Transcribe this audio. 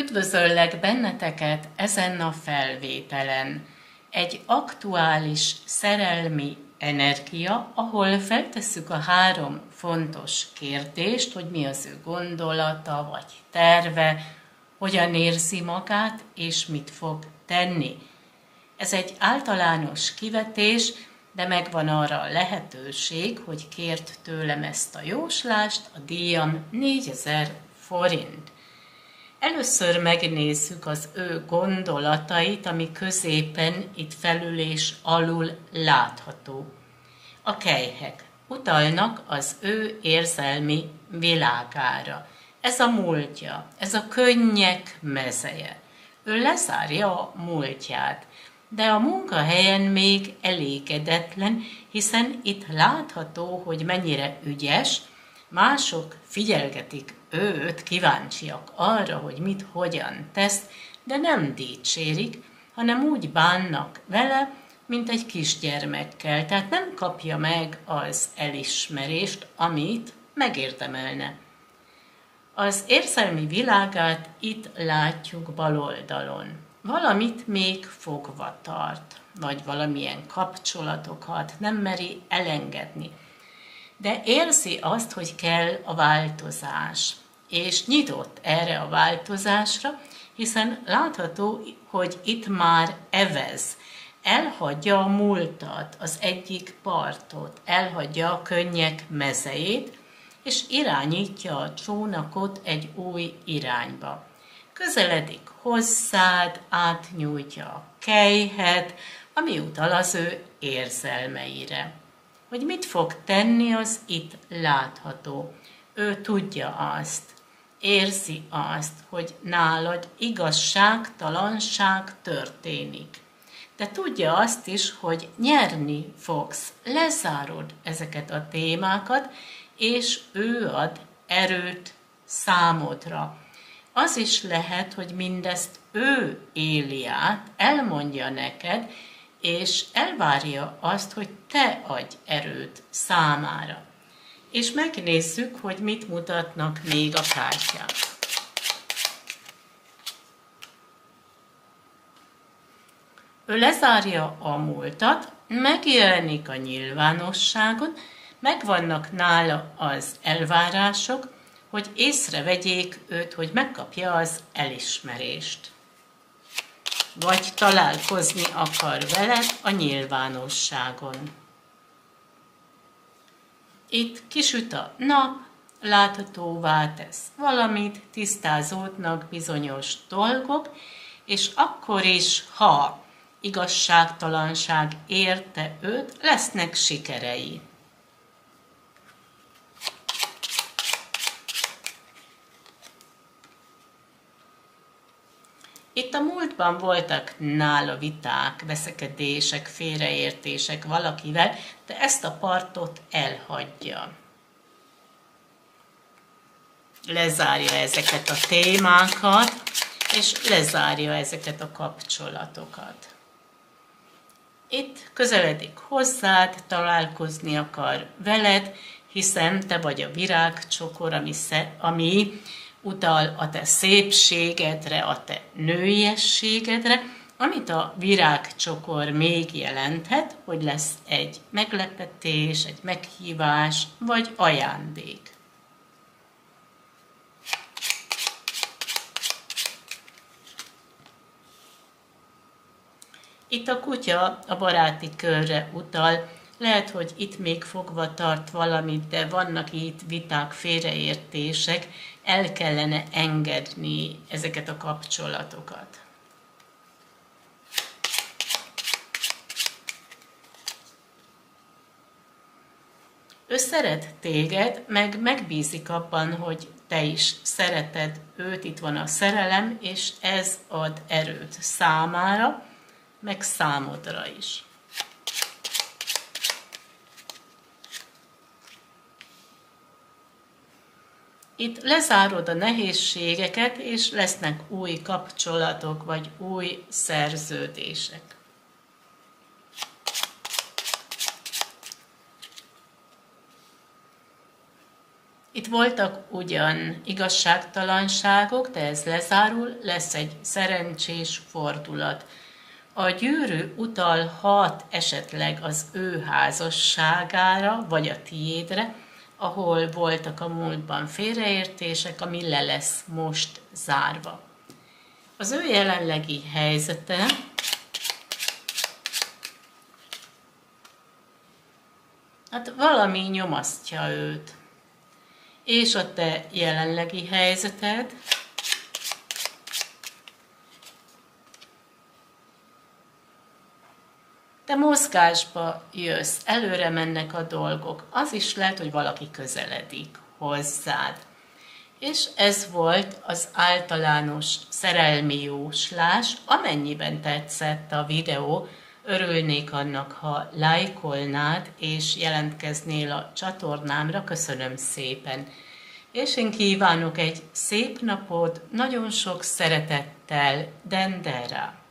Üdvözöllek benneteket ezen a felvételen. Egy aktuális szerelmi energia, ahol feltesszük a 3 fontos kérdést, hogy mi az ő gondolata vagy terve, hogyan érzi magát és mit fog tenni. Ez egy általános kivetés, de megvan arra a lehetőség, hogy kért tőlem ezt a jóslást, a díjam 4000 forint. Először megnézzük az ő gondolatait, ami középen itt felül és alul látható. A kelyhek utalnak az ő érzelmi világára. Ez a múltja, ez a könnyek mezeje. Ő lezárja a múltját, de a munkahelyen még elégedetlen, hiszen itt látható, hogy mennyire ügyes, mások figyelgetik őt, kíváncsiak arra, hogy mit, hogyan tesz, de nem dicsérik, hanem úgy bánnak vele, mint egy kisgyermekkel, tehát nem kapja meg az elismerést, amit megérdemelne. Az érzelmi világát itt látjuk bal oldalon. Valamit még fogva tart, vagy valamilyen kapcsolatokat nem meri elengedni. De érzi azt, hogy kell a változás, és nyitott erre a változásra, hiszen látható, hogy itt már evez, elhagyja a múltat, az egyik partot, elhagyja a könnyek mezejét, és irányítja a csónakot egy új irányba. Közeledik hozzád, átnyújtja a kelyhet, ami utal az ő érzelmeire. Hogy mit fog tenni, az itt látható. Ő tudja azt, érzi azt, hogy nálad igazságtalanság történik. De tudja azt is, hogy nyerni fogsz, lezárod ezeket a témákat, és ő ad erőt számodra. Az is lehet, hogy mindezt ő éli át, elmondja neked, és elvárja azt, hogy te adj erőt számára. És megnézzük, hogy mit mutatnak még a kártyák. Ő lezárja a múltat, megjelenik a nyilvánosságon, megvannak nála az elvárások, hogy észrevegyék őt, hogy megkapja az elismerést. Vagy találkozni akar veled a nyilvánosságon. Itt kisüt a nap, láthatóvá tesz valamit, tisztázódnak bizonyos dolgok, és akkor is, ha igazságtalanság érte őt, lesznek sikerei. Itt a múltban voltak nála viták, veszekedések, félreértések valakivel, de ezt a partot elhagyja. Lezárja ezeket a témákat, és lezárja ezeket a kapcsolatokat. Itt közeledik hozzád, találkozni akar veled, hiszen te vagy a virágcsokor, ami utal a te szépségedre, a te nőiességedre, amit a virágcsokor még jelenthet, hogy lesz egy meglepetés, egy meghívás, vagy ajándék. Itt a kutya a baráti körre utal, lehet, hogy itt még fogva tart valamit, de vannak itt viták, félreértések, el kellene engedni ezeket a kapcsolatokat. Ő szeret téged, meg megbízik abban, hogy te is szereted őt, itt van a szerelem, és ez ad erőt számára, meg számodra is. Itt lezárod a nehézségeket, és lesznek új kapcsolatok, vagy új szerződések. Itt voltak ugyan igazságtalanságok, de ez lezárul, lesz egy szerencsés fordulat. A gyűrű utalhat esetleg az ő házasságára, vagy a tiédre, ahol voltak a múltban félreértések, ami le lesz most zárva. Az ő jelenlegi helyzete hát valami nyomasztja őt. És a te jelenlegi helyzeted te mozgásba jössz, előre mennek a dolgok. Az is lehet, hogy valaki közeledik hozzád. És ez volt az általános szerelmi jóslás. Amennyiben tetszett a videó, örülnék annak, ha lájkolnád és jelentkeznél a csatornámra. Köszönöm szépen! És én kívánok egy szép napot, nagyon sok szeretettel, Dendera!